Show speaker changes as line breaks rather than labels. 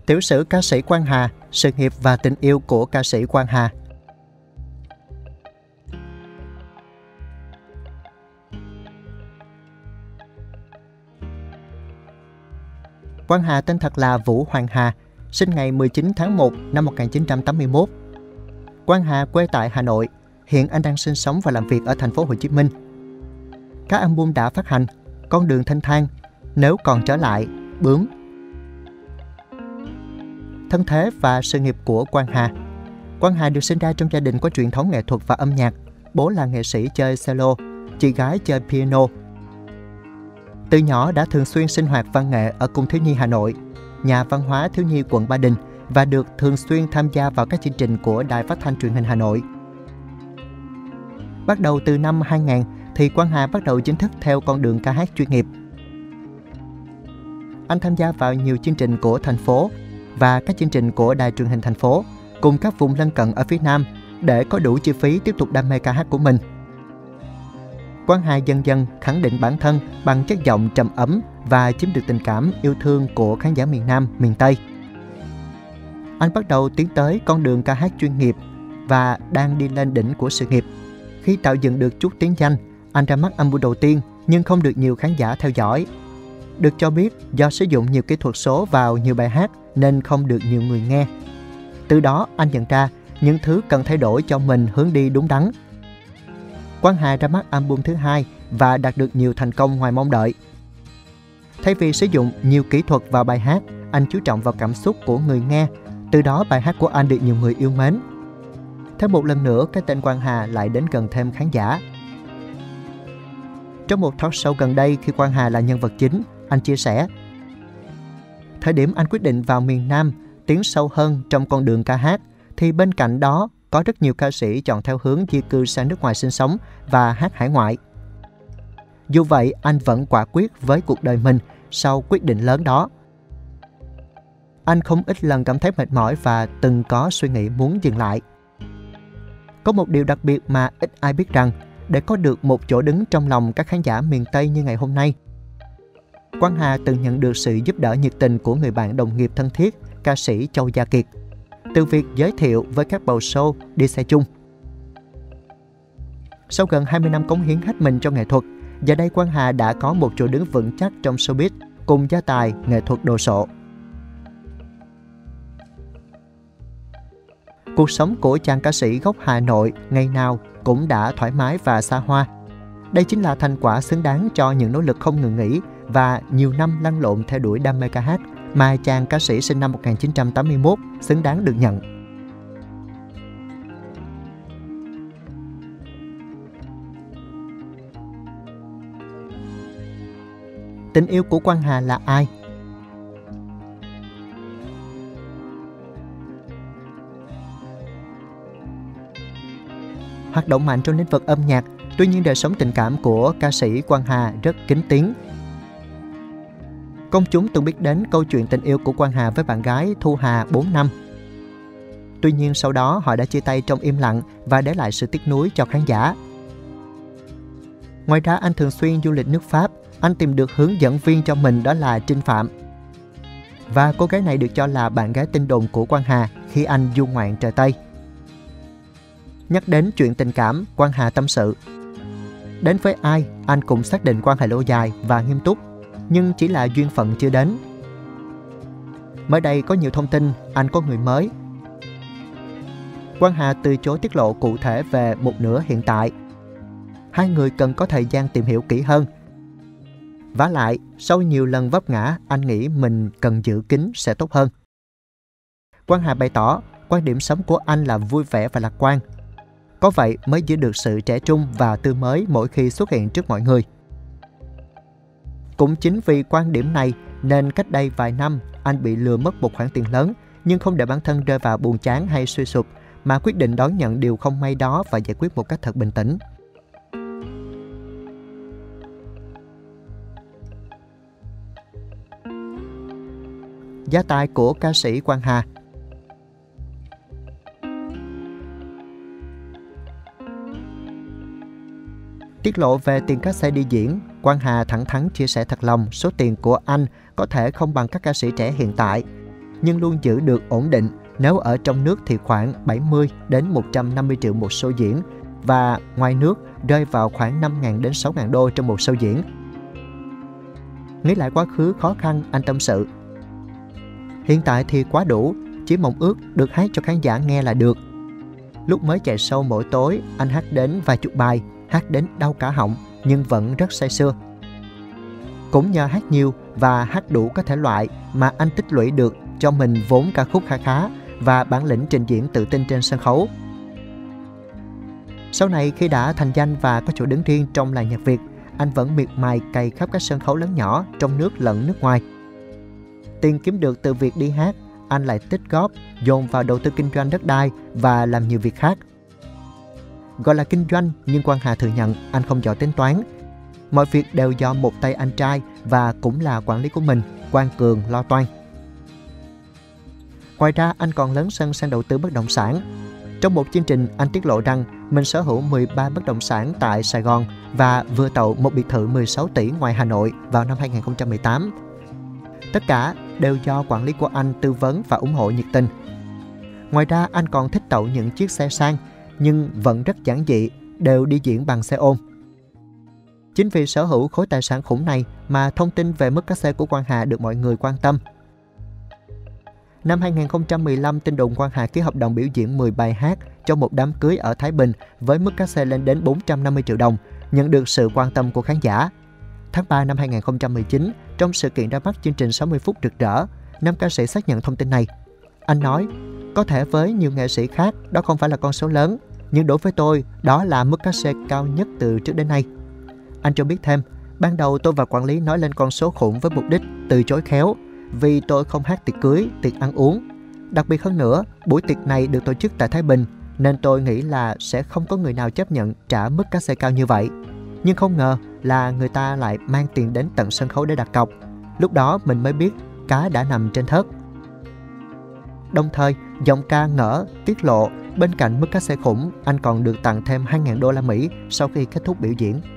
Tiểu sử ca sĩ Quang Hà, sự nghiệp và tình yêu của ca sĩ Quang Hà. Quang Hà tên thật là Vũ Hoàng Hà, sinh ngày 19 tháng 1 năm 1981. Quang Hà quê tại Hà Nội, hiện anh đang sinh sống và làm việc ở thành phố Hồ Chí Minh. Các album đã phát hành: Con đường thanh thang, Nếu còn trở lại, Bướm. Thân thế và sự nghiệp của Quang Hà. Quang Hà được sinh ra trong gia đình có truyền thống nghệ thuật và âm nhạc. Bố là nghệ sĩ chơi cello, chị gái chơi piano. Từ nhỏ đã thường xuyên sinh hoạt văn nghệ ở Cung Thiếu nhi Hà Nội, Nhà văn hóa thiếu nhi quận Ba Đình và được thường xuyên tham gia vào các chương trình của Đài Phát thanh Truyền hình Hà Nội. Bắt đầu từ năm 2000 thì Quang Hà bắt đầu chính thức theo con đường ca hát chuyên nghiệp. Anh tham gia vào nhiều chương trình của thành phố và các chương trình của Đài Truyền hình thành phố cùng các vùng lân cận ở phía Nam để có đủ chi phí tiếp tục đam mê ca hát của mình. Quang Hà dần dần khẳng định bản thân bằng chất giọng trầm ấm và chiếm được tình cảm yêu thương của khán giả miền Nam, miền Tây. Anh bắt đầu tiến tới con đường ca hát chuyên nghiệp và đang đi lên đỉnh của sự nghiệp. Khi tạo dựng được chút tiếng danh, anh ra mắt album đầu tiên nhưng không được nhiều khán giả theo dõi. Được cho biết do sử dụng nhiều kỹ thuật số vào nhiều bài hát nên không được nhiều người nghe. Từ đó anh nhận ra những thứ cần thay đổi cho mình hướng đi đúng đắn. Quang Hà ra mắt album thứ hai và đạt được nhiều thành công ngoài mong đợi. Thay vì sử dụng nhiều kỹ thuật vào bài hát, anh chú trọng vào cảm xúc của người nghe. Từ đó bài hát của anh được nhiều người yêu mến. Thêm một lần nữa, cái tên Quang Hà lại đến gần thêm khán giả. Trong một talk show gần đây khi Quang Hà là nhân vật chính, anh chia sẻ: thời điểm anh quyết định vào miền Nam, tiến sâu hơn trong con đường ca hát, thì bên cạnh đó có rất nhiều ca sĩ chọn theo hướng di cư sang nước ngoài sinh sống và hát hải ngoại. Dù vậy, anh vẫn quả quyết với cuộc đời mình sau quyết định lớn đó. Anh không ít lần cảm thấy mệt mỏi và từng có suy nghĩ muốn dừng lại. Có một điều đặc biệt mà ít ai biết rằng, để có được một chỗ đứng trong lòng các khán giả miền Tây như ngày hôm nay, Quang Hà từng nhận được sự giúp đỡ nhiệt tình của người bạn đồng nghiệp thân thiết, ca sĩ Châu Gia Kiệt, từ việc giới thiệu với các bầu show đi xe chung. Sau gần 20 năm cống hiến hết mình cho nghệ thuật, giờ đây Quang Hà đã có một chỗ đứng vững chắc trong showbiz cùng gia tài nghệ thuật đồ sộ. Cuộc sống của chàng ca sĩ gốc Hà Nội ngày nào cũng đã thoải mái và xa hoa. Đây chính là thành quả xứng đáng cho những nỗ lực không ngừng nghỉ và nhiều năm lăn lộn theo đuổi đam mê ca hát mà chàng ca sĩ sinh năm 1981 xứng đáng được nhận. Tình yêu của Quang Hà là ai? Hoạt động mạnh trong lĩnh vực âm nhạc, tuy nhiên đời sống tình cảm của ca sĩ Quang Hà rất kín tiếng. Công chúng từng biết đến câu chuyện tình yêu của Quang Hà với bạn gái Thu Hà 4 năm. Tuy nhiên sau đó họ đã chia tay trong im lặng và để lại sự tiếc nuối cho khán giả. Ngoài ra anh thường xuyên du lịch nước Pháp, anh tìm được hướng dẫn viên cho mình đó là Trinh Phạm. Và cô gái này được cho là bạn gái tin đồn của Quang Hà khi anh du ngoạn trời Tây. Nhắc đến chuyện tình cảm, Quang Hà tâm sự: đến với ai, anh cũng xác định quan hệ lâu dài và nghiêm túc, nhưng chỉ là duyên phận chưa đến. Mới đây có nhiều thông tin anh có người mới. Quang Hà từ chối tiết lộ cụ thể về một nửa hiện tại. Hai người cần có thời gian tìm hiểu kỹ hơn. Vả lại, sau nhiều lần vấp ngã, anh nghĩ mình cần giữ kín sẽ tốt hơn. Quang Hà bày tỏ quan điểm sống của anh là vui vẻ và lạc quan. Có vậy mới giữ được sự trẻ trung và tươi mới mỗi khi xuất hiện trước mọi người. Cũng chính vì quan điểm này nên cách đây vài năm anh bị lừa mất một khoản tiền lớn, nhưng không để bản thân rơi vào buồn chán hay suy sụp mà quyết định đón nhận điều không may đó và giải quyết một cách thật bình tĩnh. Gia tài của ca sĩ Quang Hà. Tiết lộ về tiền các xe đi diễn, Quang Hà thẳng thắn chia sẻ thật lòng số tiền của anh có thể không bằng các ca sĩ trẻ hiện tại. nhưng luôn giữ được ổn định. Nếu ở trong nước thì khoảng 70 đến 150 triệu một show diễn, và ngoài nước rơi vào khoảng 5.000 đến 6.000 đô trong một show diễn. Nghĩ lại quá khứ khó khăn, anh tâm sự: hiện tại thì quá đủ, chỉ mong ước được hát cho khán giả nghe là được. Lúc mới chạy show mỗi tối, anh hát đến vài chục bài, hát đến đau cả họng, nhưng vẫn rất say sưa. Cũng nhờ hát nhiều và hát đủ các thể loại mà anh tích lũy được cho mình vốn ca khúc khá khá và bản lĩnh trình diễn tự tin trên sân khấu. Sau này khi đã thành danh và có chỗ đứng riêng trong làng nhạc Việt, anh vẫn miệt mài cày khắp các sân khấu lớn nhỏ trong nước lẫn nước ngoài. Tiền kiếm được từ việc đi hát, anh lại tích góp, dồn vào đầu tư kinh doanh đất đai và làm nhiều việc khác. Gọi là kinh doanh, nhưng Quang Hà thừa nhận anh không giỏi tính toán. Mọi việc đều do một tay anh trai và cũng là quản lý của mình, Quang Cường, lo toan. Ngoài ra, anh còn lấn sân sang đầu tư bất động sản. Trong một chương trình, anh tiết lộ rằng mình sở hữu 13 bất động sản tại Sài Gòn và vừa tậu một biệt thự 16 tỷ ngoài Hà Nội vào năm 2018. Tất cả đều do quản lý của anh tư vấn và ủng hộ nhiệt tình. Ngoài ra, anh còn thích tậu những chiếc xe sang, nhưng vẫn rất giản dị, đều đi diễn bằng xe ôm. Chính vì sở hữu khối tài sản khủng này mà thông tin về mức cát xê của Quang Hà được mọi người quan tâm. Năm 2015, tin đồn Quang Hà ký hợp đồng biểu diễn 10 bài hát cho một đám cưới ở Thái Bình với mức cát xê lên đến 450 triệu đồng, nhận được sự quan tâm của khán giả. Tháng 3 năm 2019, trong sự kiện ra mắt chương trình 60 phút rực rỡ, nam ca sĩ xác nhận thông tin này. Anh nói, có thể với nhiều nghệ sĩ khác đó không phải là con số lớn, nhưng đối với tôi, đó là mức cát xê cao nhất từ trước đến nay. Anh cho biết thêm, ban đầu tôi và quản lý nói lên con số khủng với mục đích từ chối khéo, vì tôi không hát tiệc cưới, tiệc ăn uống. Đặc biệt hơn nữa, buổi tiệc này được tổ chức tại Thái Bình, nên tôi nghĩ là sẽ không có người nào chấp nhận trả mức cát xê cao như vậy. Nhưng không ngờ là người ta lại mang tiền đến tận sân khấu để đặt cọc. Lúc đó mình mới biết cá đã nằm trên thớt. Đồng thời, giọng ca Ngỡ tiết lộ bên cạnh mức cát xê khủng, anh còn được tặng thêm 2.000 đô la Mỹ sau khi kết thúc biểu diễn.